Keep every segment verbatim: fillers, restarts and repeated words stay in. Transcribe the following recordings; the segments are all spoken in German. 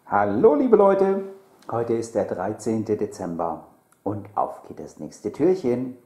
Hallo liebe Leute, heute ist der dreizehnte Dezember und auf geht das nächste Türchen.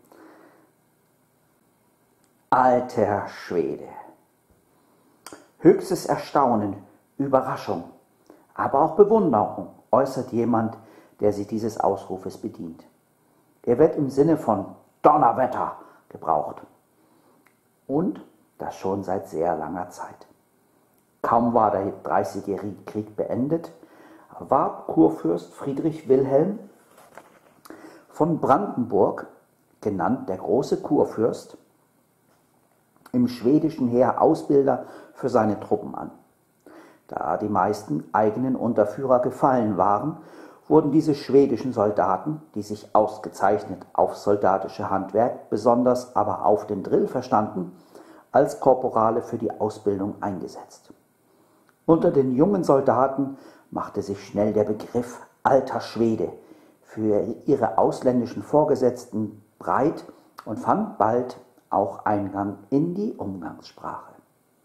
Alter Schwede. Höchstes Erstaunen, Überraschung, aber auch Bewunderung äußert jemand, der sich dieses Ausrufes bedient. Er wird im Sinne von Donnerwetter gebraucht und das schon seit sehr langer Zeit. Kaum war der Dreißigjährige Krieg beendet, warb Kurfürst Friedrich Wilhelm von Brandenburg, genannt der große Kurfürst, im schwedischen Heer Ausbilder für seine Truppen an. Da die meisten eigenen Unterführer gefallen waren, wurden diese schwedischen Soldaten, die sich ausgezeichnet aufs soldatische Handwerk, besonders aber auf den Drill verstanden, als Korporale für die Ausbildung eingesetzt. Unter den jungen Soldaten machte sich schnell der Begriff Alter Schwede für ihre ausländischen Vorgesetzten breit und fand bald auch Eingang in die Umgangssprache.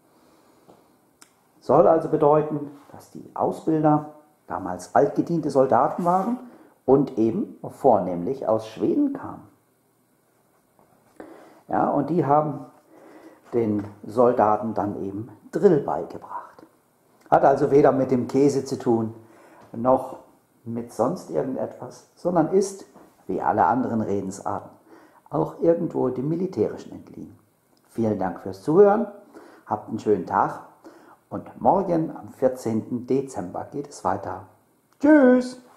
Soll also bedeuten, dass die Ausbilder damals altgediente Soldaten waren und eben vornehmlich aus Schweden kamen. Ja, und die haben den Soldaten dann eben Drill beigebracht. Hat also weder mit dem Käse zu tun, noch mit sonst irgendetwas, sondern ist, wie alle anderen Redensarten, auch irgendwo dem Militärischen entliehen. Vielen Dank fürs Zuhören, habt einen schönen Tag und morgen am vierzehnten Dezember geht es weiter. Tschüss!